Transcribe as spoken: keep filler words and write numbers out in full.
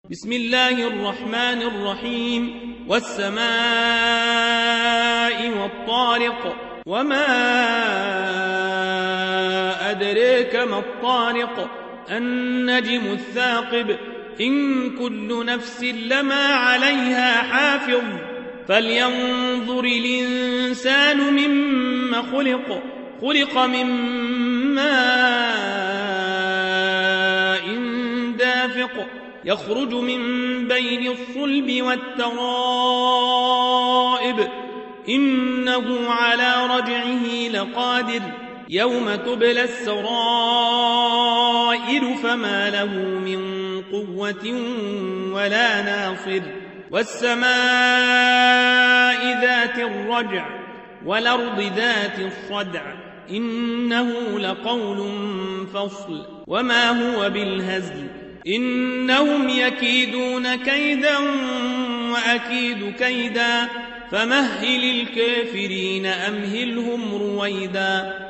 بسم الله الرحمن الرحيم والسماء والطارق وما أدريك ما الطارق النجم الثاقب إن كل نفس لما عليها حافظ فلينظر الإنسان مما خلق خلق من ماء دافق يخرج من بين الصلب والترائب إنه على رجعه لقادر يوم تبلى السرائر فما له من قوة ولا ناصر والسماء ذات الرجع والأرض ذات الصدع إنه لقول فصل وما هو بالهزل إنهم يكيدون كيدا وأكيد كيدا فمهل الكافرين أمهلهم رويدا